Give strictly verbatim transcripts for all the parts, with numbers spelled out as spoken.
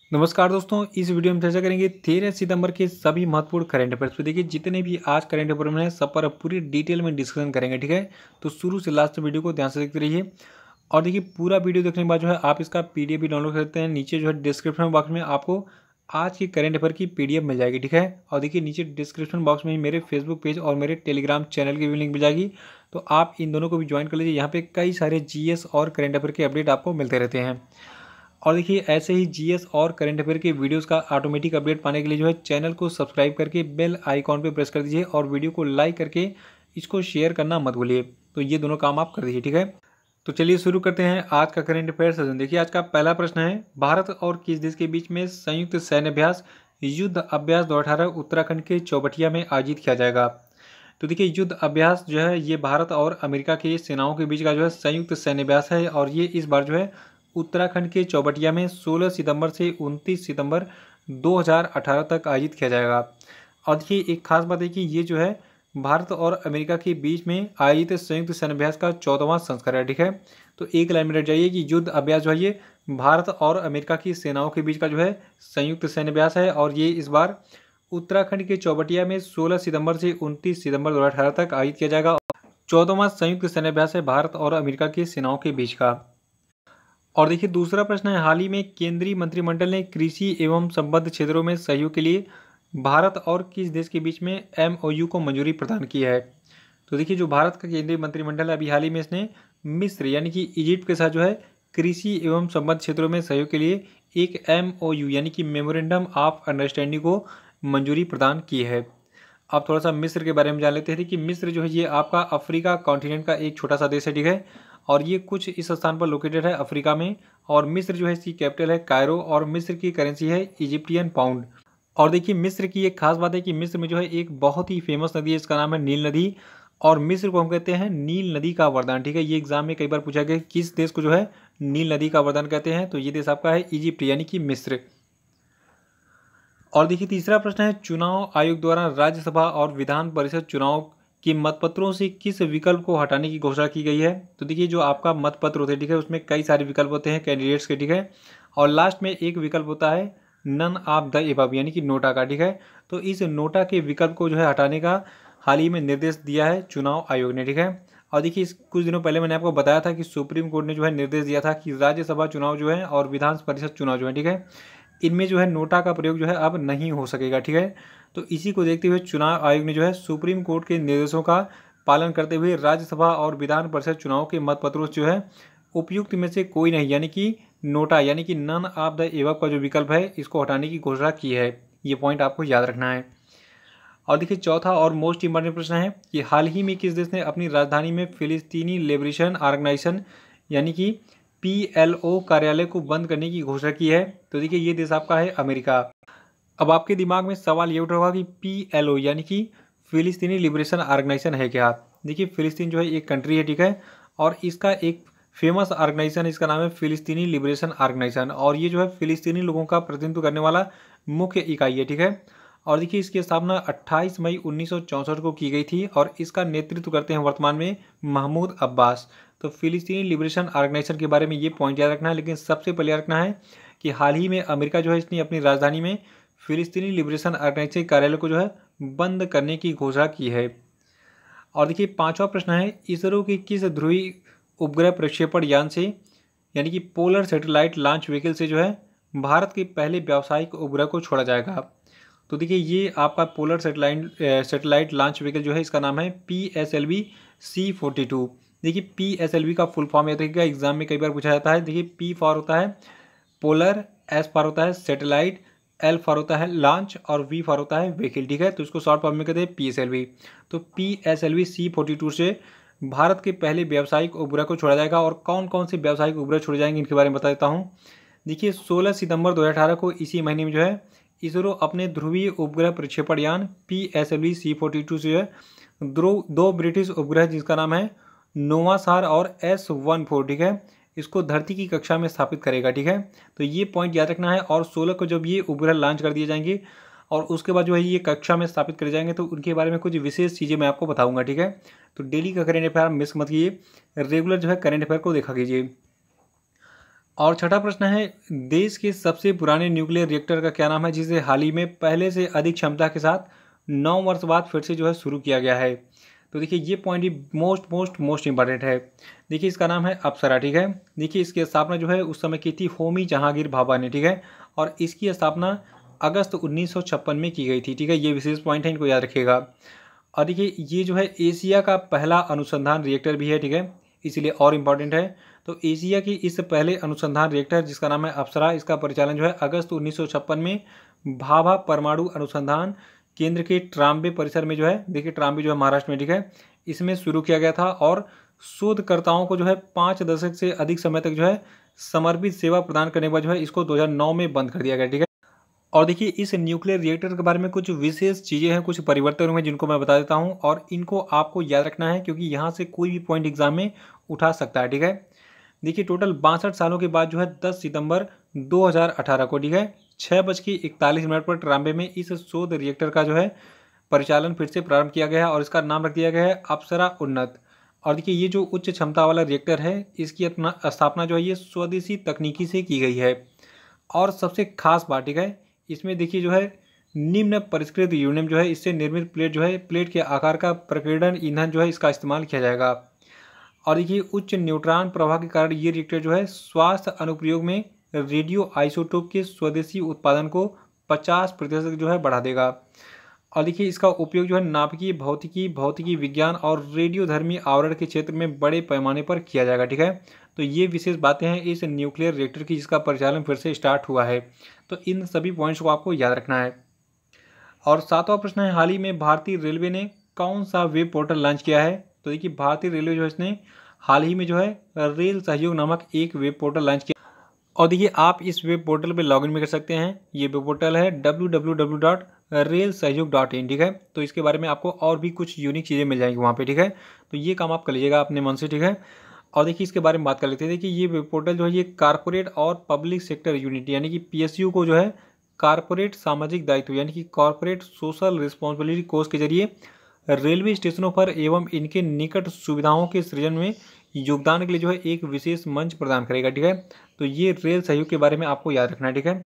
नमस्कार दोस्तों, इस वीडियो में चर्चा करेंगे तेरह सितंबर के सभी महत्वपूर्ण करंट अफेयर्स पे। देखिए जितने भी आज करंट अफेयर में हैं सब पर अब पूरी डिटेल में डिस्कशन करेंगे, ठीक है। तो शुरू से लास्ट वीडियो को ध्यान से देखते रहिए। और देखिए पूरा वीडियो देखने के बाद जो है आप इसका पीडीएफ भी डाउनलोड कर सकते हैं। नीचे जो है डिस्क्रिप्शन बॉक्स में आपको आज की करंट अफेयर की पीडीएफ मिल जाएगी, ठीक है। और देखिए नीचे डिस्क्रिप्शन बॉक्स में ही मेरे फेसबुक पेज और मेरे टेलीग्राम चैनल की भी लिंक मिल जाएगी, तो आप इन दोनों को भी ज्वाइन कर लीजिए। यहाँ पे कई सारे जीएस और करंट अफेयर के अपडेट आपको मिलते रहते हैं। और देखिए ऐसे ही जीएस और करंट अफेयर के वीडियोस का ऑटोमेटिक अपडेट पाने के लिए जो है चैनल को सब्सक्राइब करके बेल आइकॉन पे प्रेस कर दीजिए और वीडियो को लाइक करके इसको शेयर करना मत भूलिए। तो ये दोनों काम आप कर दीजिए, ठीक है। तो चलिए शुरू करते हैं आज का करंट अफेयर सेशन। देखिए आज का पहला प्रश्न है, भारत और किस देश के बीच में संयुक्त सैन्य अभ्यास युद्ध अभ्यास दो हज़ार अठारह उत्तराखंड के चौबटिया में आयोजित किया जाएगा। तो देखिए युद्ध अभ्यास जो है ये भारत और अमेरिका की सेनाओं के बीच का जो है संयुक्त सैन्य अभ्यास है और ये इस बार जो है उत्तराखंड के चौबटिया में सोलह सितंबर से उनतीस सितंबर दो हज़ार अठारह तक आयोजित किया जाएगा। और देखिए एक खास बात है कि ये जो है भारत और अमेरिका के बीच में आयोजित संयुक्त सैन्य अभ्यास का चौदहवां संस्करण है, ठीक है। तो एक लाइन में रट जाइए कि युद्ध अभ्यास जो है ये भारत और अमेरिका की सेनाओं के बीच का जो है संयुक्त सैन्य अभ्यास है और ये इस बार उत्तराखंड के चौबटिया में सोलह सितंबर से उनतीस सितंबर दो हज़ार अठारह तक आयोजित किया जाएगा। चौदहवां संयुक्त सैन्य अभ्यास है भारत और अमेरिका की सेनाओं के बीच का। और देखिए दूसरा प्रश्न है, हाल ही में केंद्रीय मंत्रिमंडल ने कृषि एवं संबद्ध क्षेत्रों में सहयोग के लिए भारत और किस देश के बीच में एमओयू को मंजूरी प्रदान की है। तो देखिए जो भारत का केंद्रीय मंत्रिमंडल है अभी हाल ही में इसने मिस्र यानी कि इजिप्ट के साथ जो है कृषि एवं संबद्ध क्षेत्रों में सहयोग के लिए एक एमओयू यानी कि मेमोरेंडम ऑफ अंडरस्टैंडिंग को मंजूरी प्रदान की है। अब थोड़ा सा मिस्र के बारे में जान लेते हैं कि मिस्र जो है ये आपका अफ्रीका कॉन्टिनेंट का एक छोटा सा देश है, ठीक है। और ये कुछ इस स्थान पर लोकेटेड है अफ्रीका में। और मिस्र जो है इसकी कैपिटल है कायरो और मिस्र की करेंसी है इजिप्टियन पाउंड। और देखिए मिस्र की एक खास बात है कि मिस्र में जो है एक बहुत ही फेमस नदी है, इसका नाम है नील नदी। और मिस्र को हम कहते हैं नील नदी का वरदान, ठीक है। ये एग्जाम में कई बार पूछा गया किस देश को जो है नील नदी का वरदान कहते हैं, तो ये देश आपका है इजिप्ट यानी कि मिस्र। और देखिए तीसरा प्रश्न है, चुनाव आयोग द्वारा राज्यसभा और विधान परिषद चुनाव के मतपत्रों से किस विकल्प को हटाने की घोषणा की गई है। तो देखिए जो आपका मतपत्र होते हैं, ठीक है, उसमें कई सारे विकल्प होते हैं कैंडिडेट्स के, ठीक है। और लास्ट में एक विकल्प होता है नन ऑफ द एबव यानी कि नोटा का, ठीक है। तो इस नोटा के विकल्प को जो है हटाने का हाल ही में निर्देश दिया है चुनाव आयोग ने, ठीक है। और देखिए इस कुछ दिनों पहले मैंने आपको बताया था कि सुप्रीम कोर्ट ने जो है निर्देश दिया था कि राज्यसभा चुनाव जो है और विधान परिषद चुनाव जो है, ठीक है, इनमें जो है नोटा का प्रयोग जो है अब नहीं हो सकेगा, ठीक है। तो इसी को देखते हुए चुनाव आयोग ने जो है सुप्रीम कोर्ट के निर्देशों का पालन करते हुए राज्यसभा और विधान परिषद चुनाव के मतपत्रों जो है उपयुक्त में से कोई नहीं यानी कि नोटा यानी कि नन ऑफ द एबव का जो विकल्प है इसको हटाने की घोषणा की है। ये पॉइंट आपको याद रखना है। और देखिए चौथा और मोस्ट इंपॉर्टेंट प्रश्न है कि हाल ही में किस देश ने अपनी राजधानी में फिलिस्तीनी लिबरेशन ऑर्गेनाइजेशन यानी कि पीएलओ कार्यालय को बंद करने की घोषणा की है। तो देखिए ये देश आपका है अमेरिका। अब आपके दिमाग में सवाल ये उठ रहा होगा कि पीएलओ यानी कि फिलिस्तीनी लिबरेशन ऑर्गेनाइजेशन है क्या। देखिए फिलिस्तीन जो है एक कंट्री है, ठीक है, और इसका एक फेमस ऑर्गेनाइजेशन इसका नाम है फिलिस्तीनी लिबरेशन ऑर्गेनाइजेशन और ये जो है फिलिस्तीनी लोगों का प्रतिनिधित्व करने वाला मुख्य इकाई है, ठीक है। और देखिए इसकी स्थापना अट्ठाईस मई उन्नीस सौ चौंसठ को की गई थी और इसका नेतृत्व करते हैं वर्तमान में महमूद अब्बास। तो फिलिस्तीनी लिबरेशन ऑर्गेनाइजेशन के बारे में ये पॉइंट याद रखना है, लेकिन सबसे पहले याद रखना है कि हाल ही में अमेरिका जो है इसने अपनी राजधानी में फिलिस्तीनी लिबरेशन ऑर्गेनाइजेशन कार्यालय को जो है बंद करने की घोषणा की है। और देखिए पांचवा प्रश्न है, इसरो के किस ध्रुवीय उपग्रह प्रक्षेपण यान से यानी कि पोलर सैटेलाइट लॉन्च व्हीकल से जो है भारत के पहले व्यावसायिक उपग्रह को छोड़ा जाएगा। तो देखिए ये आपका polar satellite satellite launch vehicle जो है इसका नाम है P S L V C forty two. देखिए पी एस एल वी का फुल फॉर्म याद रखिएगा, एग्जाम में कई बार पूछा जाता है। देखिए पी फॉर होता है पोलर, एस फॉर होता है सैटेलाइट, एल फॉर होता है लॉन्च और वी फॉर होता है व्हीकल, ठीक है। तो इसको शॉर्ट फॉर्म में कहते हैं पी एस एल वी। तो P S L V C forty two से भारत के पहले व्यावसायिक उपग्रह को छोड़ा जाएगा। और कौन कौन से व्यावसायिक उपग्रह छोड़े जाएंगे इनके बारे में बता देता हूँ। देखिए सोलह सितंबर दो हज़ार अठारह को इसी महीने में जो है इसरो अपने ध्रुवीय उपग्रह प्रक्षेपण यान P S L V C forty two से जो है दो दो ब्रिटिश उपग्रह जिसका नाम है नोवासार और एस वन फोर, ठीक है, इसको धरती की कक्षा में स्थापित करेगा, ठीक है। तो ये पॉइंट याद रखना है। और सोलह को जब ये उपग्रह लॉन्च कर दिए जाएंगे और उसके बाद जो है ये कक्षा में स्थापित करे जाएंगे तो उनके बारे में कुछ विशेष चीज़ें मैं आपको बताऊंगा, ठीक है। तो डेली का करेंट अफेयर मिस मत कीजिए, रेगुलर जो है करेंट अफेयर को देखा कीजिए। और छठा प्रश्न है, देश के सबसे पुराने न्यूक्लियर रिएक्टर का क्या नाम है जिसे हाल ही में पहले से अधिक क्षमता के साथ नौ वर्ष बाद फिर से जो है शुरू किया गया है। तो देखिए ये पॉइंट ही मोस्ट मोस्ट मोस्ट इंपॉर्टेंट है। देखिए इसका नाम है अप्सरा, ठीक है। देखिए इसकी स्थापना जो है उस समय की थी होमी जहांगीर भाभा ने, ठीक है, और इसकी स्थापना अगस्त उन्नीस सौ छप्पन में की गई थी, ठीक है। ये विशेष पॉइंट है, इनको याद रखिएगा। और देखिए ये जो है एशिया का पहला अनुसंधान रिएक्टर भी है, ठीक है, इसीलिए और इम्पॉर्टेंट है। तो एशिया की इस पहले अनुसंधान रिएक्टर जिसका नाम है अप्सरा, इसका परिचालन जो है अगस्त उन्नीस सौ छप्पन में भाभा परमाणु अनुसंधान केंद्र के ट्राम्बे परिसर में जो है, देखिए ट्राम्बे जो है महाराष्ट्र में, ठीक है, इसमें शुरू किया गया था। और शोधकर्ताओं को जो है पाँच दशक से अधिक समय तक जो है समर्पित सेवा प्रदान करने के बाद जो है इसको दो हज़ार नौ में बंद कर दिया गया, ठीक है। और देखिए इस न्यूक्लियर रिएक्टर के बारे में कुछ विशेष चीज़ें हैं, कुछ परिवर्तन हुए जिनको मैं बता देता हूं, और इनको आपको याद रखना है क्योंकि यहाँ से कोई भी पॉइंट एग्जाम में उठा सकता है, ठीक है। देखिए टोटल बासठ सालों के बाद जो है दस सितंबर दो हज़ार अठारह को, ठीक है, छः बज के इकतालीस मिनट पर ट्राम्बे में इस शोध रिएक्टर का जो है परिचालन फिर से प्रारंभ किया गया है और इसका नाम रख दिया गया है अप्सरा उन्नत। और देखिए ये जो उच्च क्षमता वाला रिएक्टर है इसकी अपना स्थापना जो है ये स्वदेशी तकनीकी से की गई है। और सबसे खास बात, ठीक है, इसमें देखिए जो है निम्न परिष्कृत यूरेनियम जो है इससे निर्मित प्लेट जो है प्लेट के आकार का प्रकीर्णन ईंधन जो है इसका इस्तेमाल किया जाएगा। और देखिए उच्च न्यूट्रॉन प्रवाह के कारण ये रिएक्टर जो है स्वास्थ्य अनुप्रयोग में रेडियो आइसोटोप के स्वदेशी उत्पादन को पचास प्रतिशत जो है बढ़ा देगा। और देखिए इसका उपयोग जो है नाभिकीय भौतिकी, भौतिकी विज्ञान और रेडियोधर्मी आवरण के क्षेत्र में बड़े पैमाने पर किया जाएगा, ठीक है। तो ये विशेष बातें हैं इस न्यूक्लियर रिएक्टर की जिसका परिचालन फिर से स्टार्ट हुआ है। तो इन सभी पॉइंट्स को आपको याद रखना है। और सातवां प्रश्न है, हाल ही में भारतीय रेलवे ने कौन सा वेब पोर्टल लॉन्च किया है। तो देखिए भारतीय रेलवे जो है इसने हाल ही में जो है रेल सहयोग नामक एक वेब पोर्टल लॉन्च किया। और देखिए आप इस वेब पोर्टल पर लॉगिन भी कर सकते हैं। ये वेब पोर्टल है W W W dot rail Sahyog dot in, ठीक है। तो इसके बारे में आपको और भी कुछ यूनिक चीज़ें मिल जाएंगी वहाँ पे, ठीक है। तो ये काम आप कर लीजिएगा अपने मन से, ठीक है। और देखिए इसके बारे में बात कर लेते हैं। देखिए ये वेब पोर्टल जो है ये कारपोरेट और पब्लिक सेक्टर यूनिट यानी कि पीएसयू को जो है कारपोरेट सामाजिक दायित्व यानी कि कॉर्पोरेट सोशल रिस्पॉन्सिबिलिटी कोर्स के जरिए रेलवे स्टेशनों पर एवं इनके निकट सुविधाओं के सृजन में योगदान के लिए जो है एक विशेष मंच प्रदान करेगा, ठीक है। तो ये रेल सहयोग के बारे में आपको याद रखना है, ठीक है।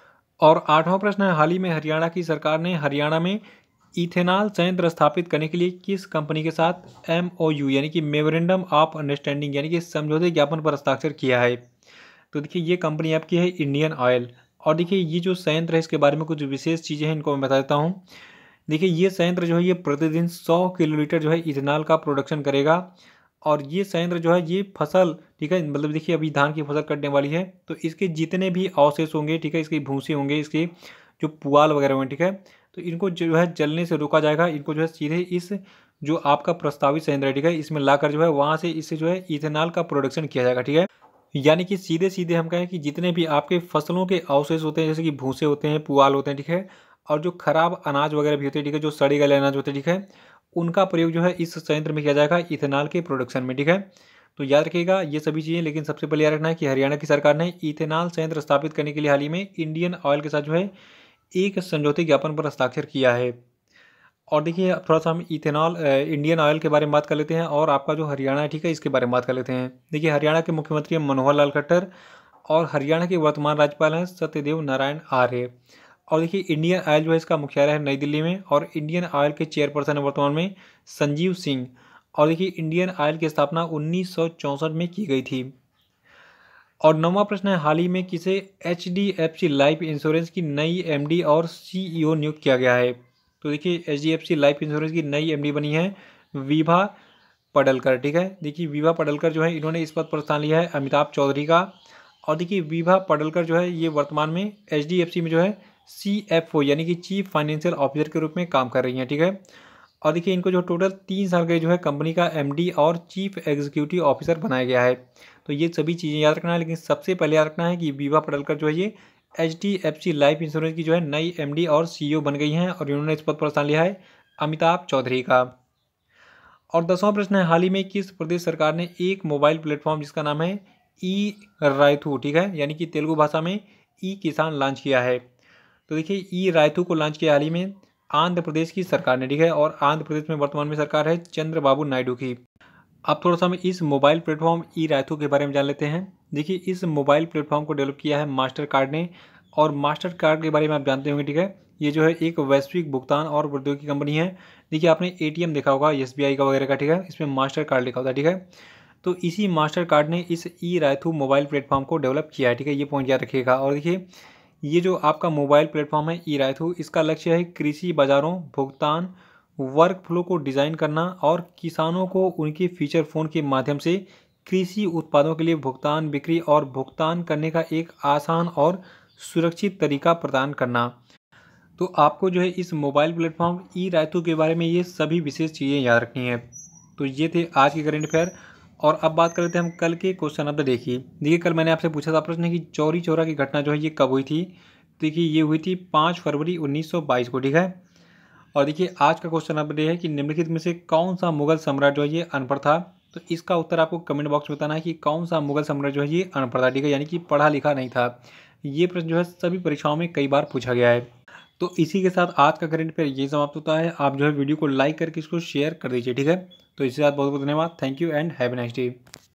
और आठवां प्रश्न है, हाल ही में हरियाणा की सरकार ने हरियाणा में इथेनॉल संयंत्र स्थापित करने के लिए किस कंपनी के साथ एमओयू यानी कि मेमोरेंडम ऑफ अंडरस्टैंडिंग यानी कि समझौते ज्ञापन पर हस्ताक्षर किया है। तो देखिए ये कंपनी आपकी है इंडियन ऑयल। और देखिए ये जो संयंत्र है इसके बारे में कुछ विशेष चीज़ें हैं, इनको मैं बता देता हूँ। देखिए ये संयंत्र जो है ये प्रतिदिन सौ किलोलीटर जो है इथेनॉल का प्रोडक्शन करेगा। और ये संयंत्र जो है ये फसल, ठीक है, मतलब देखिए अभी धान की फसल कटने वाली है तो इसके जितने भी अवशेष होंगे, ठीक है, इसके भूसे होंगे, इसके जो पुआल वगैरह होंगे, ठीक है, तो इनको जो है जलने से रोका जाएगा। इनको जो है सीधे इस जो आपका प्रस्तावित संयंत्र है, ठीक है, इसमें लाकर जो है वहाँ से इससे जो है इथेनॉल का प्रोडक्शन किया जाएगा, ठीक है। यानी कि सीधे सीधे हम कहें कि जितने भी आपके फसलों के अवशेष होते हैं जैसे कि भूसे होते हैं, पुआल होते हैं, ठीक है, और जो खराब अनाज वगैरह भी होते हैं, ठीक है, जो सड़े गले अनाज होते हैं, ठीक है, उनका प्रयोग जो है इस संयंत्र में किया जाएगा इथेनॉल के प्रोडक्शन में, ठीक है। तो याद रखिएगा ये सभी चीज़ें। लेकिन सबसे पहले याद रखना है कि हरियाणा की सरकार ने इथेनॉल संयंत्र स्थापित करने के लिए हाल ही में इंडियन ऑयल के साथ जो है एक समझौते ज्ञापन पर हस्ताक्षर किया है। और देखिए थोड़ा सा हम इथेनॉल इंडियन ऑयल के बारे में बात कर लेते हैं और आपका जो हरियाणा है, ठीक है, इसके बारे में बात कर लेते हैं। देखिए हरियाणा के मुख्यमंत्री हैं मनोहर लाल खट्टर और हरियाणा के वर्तमान राज्यपाल हैं सत्यदेव नारायण आर्य। और देखिए इंडियन ऑयल जो है इसका मुख्यालय है नई दिल्ली में और इंडियन ऑयल के चेयरपर्सन है वर्तमान में संजीव सिंह। और देखिए इंडियन ऑयल की स्थापना उन्नीस सौ चौंसठ में की गई थी। और नौवां प्रश्न है, हाल ही में किसे H D F C life insurance की नई एम डी और सी ई ओ नियुक्त किया गया है। तो देखिए H D F C life insurance की नई एम डी बनी है विभा पडलकर, ठीक है। देखिए विभा पडलकर जो है इन्होंने इस पद पर स्थान लिया है अमिताभ चौधरी का। और देखिए विभा पडलकर जो है ये वर्तमान में एच डी एफ सी में जो है सी एफ ओ यानी कि चीफ फाइनेंशियल ऑफिसर के रूप में काम कर रही हैं, ठीक है। और देखिए इनको जो टोटल तीन साल के जो है कंपनी का एम डी और चीफ एग्जीक्यूटिव ऑफिसर बनाया गया है। तो ये सभी चीज़ें याद रखना है। लेकिन सबसे पहले याद रखना है कि विभा पडलकर जो है ये H D F C life insurance की जो है नई एम डी और सी ई ओ बन गई हैं और इन्होंने इस पद पर स्थान लिया है अमिताभ चौधरी का। और दसवां प्रश्न है, हाल ही में किस प्रदेश सरकार ने एक मोबाइल प्लेटफॉर्म जिसका नाम है ई रायथू, ठीक है, यानी कि तेलुगु भाषा में ई किसान लॉन्च किया है। तो देखिए ई रायथू को लॉन्च किया हाल ही में आंध्र प्रदेश की सरकार ने, ठीक है, और आंध्र प्रदेश में वर्तमान में सरकार है चंद्रबाबू नायडू की। अब थोड़ा सा हम इस मोबाइल प्लेटफॉर्म ई रायथू के बारे में जान लेते हैं। देखिए इस मोबाइल प्लेटफॉर्म को डेवलप किया है मास्टर कार्ड ने, और मास्टर कार्ड के बारे में आप जानते होंगे, ठीक है। ये जो है एक वैश्विक भुगतान और प्रौद्योगिकी कंपनी है। देखिए आपने एटीएम देखा होगा एस बी आई का वगैरह का, ठीक है, इसमें मास्टर कार्ड लिखा होता है, ठीक है। तो इसी मास्टर कार्ड ने इस ई रायथू मोबाइल प्लेटफॉर्म को डेवलप किया है, ठीक है, ये पॉइंट याद रखिएगा। और देखिए ये जो आपका मोबाइल प्लेटफॉर्म है ई रायथू, इसका लक्ष्य है कृषि बाजारों, भुगतान वर्क फ्लो को डिज़ाइन करना और किसानों को उनके फीचर फ़ोन के माध्यम से कृषि उत्पादों के लिए भुगतान, बिक्री और भुगतान करने का एक आसान और सुरक्षित तरीका प्रदान करना। तो आपको जो है इस मोबाइल प्लेटफॉर्म ई रायतू के बारे में ये सभी विशेष चीज़ें याद रखनी है। तो ये थे आज के करंट अफेयर। और अब बात कर लेते हैं हम कल के क्वेश्चन ऑफ द डे की। देखिए कल मैंने आपसे पूछा था प्रश्न कि चौरी चौरा की घटना जो है ये कब हुई थी। देखिए ये हुई थी पाँच फरवरी उन्नीस सौ बाईस को, ठीक है। और देखिए आज का क्वेश्चन ऑफ द डे है कि निम्नलिखित में से कौन सा मुगल सम्राट जो है ये अनपढ़ था। तो इसका उत्तर आपको कमेंट बॉक्स में बताना है कि कौन सा मुगल सम्राट जो है ये अनपढ़ था, ठीक है, यानी कि पढ़ा लिखा नहीं था। ये प्रश्न जो है सभी परीक्षाओं में कई बार पूछा गया है। तो इसी के साथ आज का करंट अफेयर ये समाप्त होता है। आप जो है वीडियो को लाइक करके इसको शेयर कर दीजिए, ठीक है। तो इसके साथ बहुत बहुत धन्यवाद। Thank you and have a nice day.